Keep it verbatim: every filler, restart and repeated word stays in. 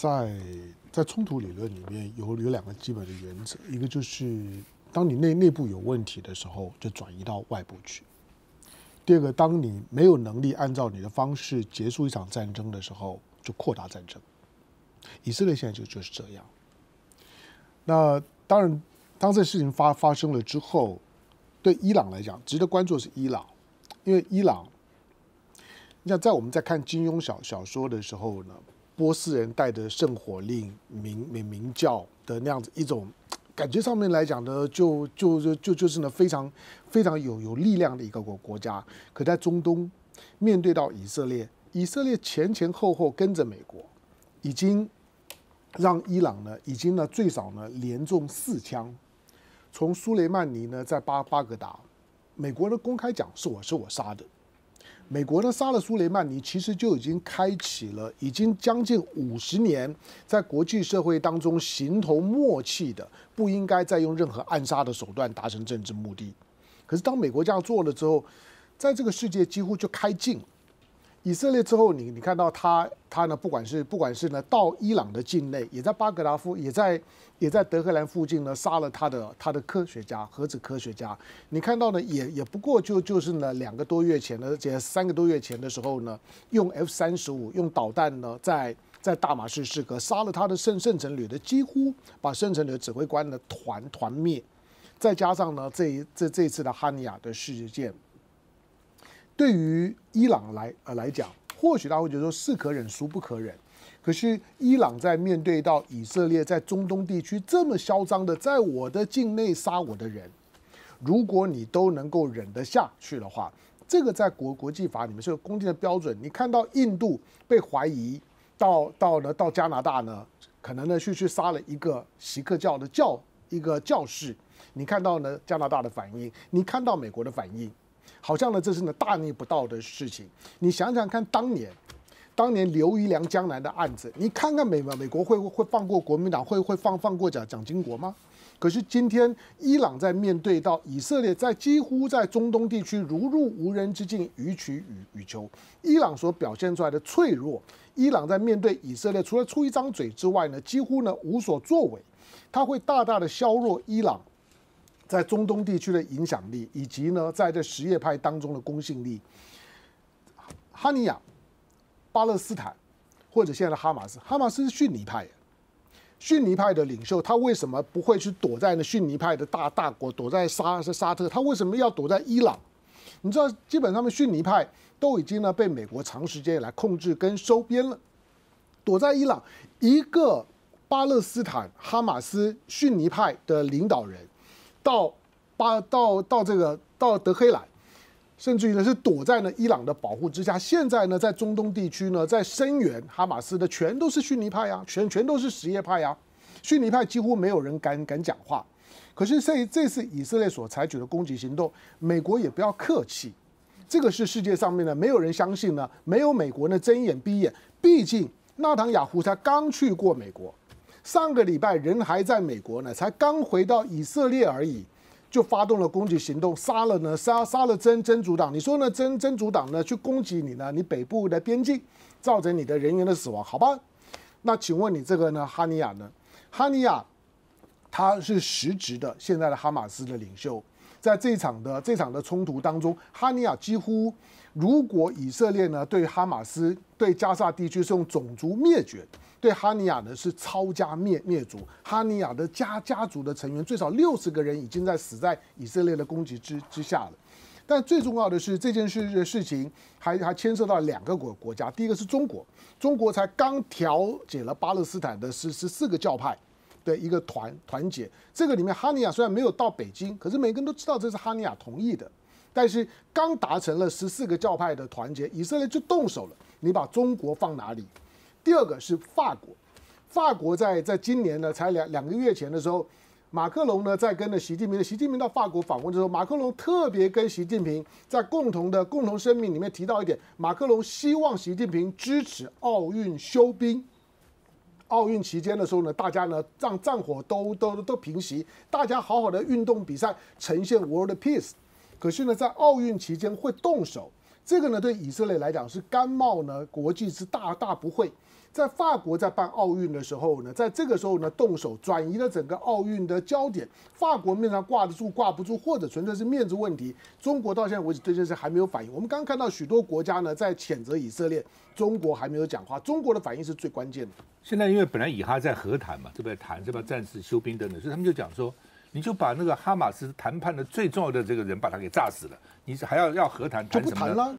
在在冲突理论里面有有两个基本的原则，一个就是当你内内部有问题的时候，就转移到外部去；第二个，当你没有能力按照你的方式结束一场战争的时候，就扩大战争。以色列现在就就是这样。那当然，当这事情发发生了之后，对伊朗来讲，值得关注的是伊朗，因为伊朗，你想在我们在看金庸小小说的时候呢，波斯人带着圣火令、明明明教的那样子一种感觉上面来讲呢，就就就就就是呢非常非常有有力量的一个国国家。可在中东面对到以色列，以色列前前后后跟着美国，已经让伊朗呢，已经呢最少呢连中四枪。从苏雷曼尼呢在巴巴格达，美国呢公开讲是我是我杀的。美国呢杀了苏雷曼尼，其实就已经开启了已经将近五十年在国际社会当中形同默契的，不应该再用任何暗杀的手段达成政治目的。可是当美国这样做了之后，在这个世界几乎就开禁了。以色列之后你，你你看到他他呢，不管是不管是呢到伊朗的境内，也在巴格达附，也在也在德黑兰附近呢杀了他的他的科学家，核子科学家。你看到呢，也也不过就就是呢两个多月前的，这三个多月前的时候呢，用 F 三十五用导弹呢在在大马士士革杀了他的圣圣城旅的，几乎把圣城旅的指挥官呢团团灭。再加上呢这这这次的哈尼亚的事件。对于伊朗来呃来讲，或许他会觉得说是可忍孰不可忍。可是伊朗在面对到以色列在中东地区这么嚣张的在我的境内杀我的人，如果你都能够忍得下去的话，这个在国国际法里面是有公定的标准。你看到印度被怀疑到到呢到加拿大呢，可能呢去去杀了一个锡克教的教一个教士，你看到呢加拿大的反应，你看到美国的反应。好像呢，这是呢大逆不道的事情。你想想看，当年，当年刘一良江南的案子，你看看美美国会会放过国民党，会会放放过蒋蒋经国吗？可是今天伊朗在面对到以色列在几乎在中东地区如入无人之境，予取予予求，伊朗所表现出来的脆弱，伊朗在面对以色列，除了出一张嘴之外呢，几乎呢无所作为，它会大大的削弱伊朗在中东地区的影响力，以及呢，在这什叶派当中的公信力。哈尼亚、巴勒斯坦，或者现在的哈马斯，哈马斯是逊尼派，逊尼派的领袖，他为什么不会去躲在那逊尼派的大大国，躲在沙沙特？他为什么要躲在伊朗？你知道，基本上的逊尼派都已经呢被美国长时间来控制跟收编了，躲在伊朗，一个巴勒斯坦哈马斯逊尼派的领导人。到巴到到这个到德黑兰，甚至于呢是躲在呢伊朗的保护之下。现在呢在中东地区呢，在声援哈马斯的全都是逊尼派啊，全全都是什叶派啊。逊尼派几乎没有人敢敢讲话。可是这这次以色列所采取的攻击行动，美国也不要客气，这个是世界上面呢没有人相信呢，没有美国呢睁眼闭眼。毕竟纳坦雅胡才刚去过美国。上个礼拜人还在美国呢，才刚回到以色列而已，就发动了攻击行动，杀了呢杀杀了真真主党。你说呢？真真主党呢去攻击你呢？你北部的边境，造成你的人员的死亡，好吧？那请问你这个呢？哈尼亚呢？哈尼亚他是实质的现在的哈马斯的领袖，在这场的这场的冲突当中，哈尼亚几乎，如果以色列呢对哈马斯对加沙地区是用种族灭绝。对哈尼亚呢是抄家灭灭族，哈尼亚的家家族的成员最少六十个人已经在死在以色列的攻击之之下了。但最重要的是这件事的事情还还牵涉到两个国国家，第一个是中国，中国才刚调解了巴勒斯坦的十十四个教派的一个团团结，这个里面哈尼亚虽然没有到北京，可是每个人都知道这是哈尼亚同意的。但是刚达成了十四个教派的团结，以色列就动手了，你把中国放哪里？第二个是法国，法国在在今年呢，才两两个月前的时候，马克龙呢在跟着习近平，习近平到法国访问的时候，马克龙特别跟习近平在共同的共同声明里面提到一点，马克龙希望习近平支持奥运休兵。奥运期间的时候呢，大家呢让战火都都都平息，大家好好的运动比赛，呈现 World Peace。可是呢，在奥运期间会动手，这个呢对以色列来讲是甘冒呢国际之大大不讳。 在法国在办奥运的时候呢，在这个时候呢，动手转移了整个奥运的焦点。法国面上挂得住挂不住，或者纯粹是面子问题。中国到现在为止对这件事还没有反应。我们刚刚看到许多国家呢在谴责以色列，中国还没有讲话。中国的反应是最关键的。 现在因为本来以哈在和谈嘛，对不对？谈这边暂时休兵等等，所以他们就讲说，你就把那个哈马斯谈判的最重要的这个人把他给炸死了，你还要要和谈， 就不谈了。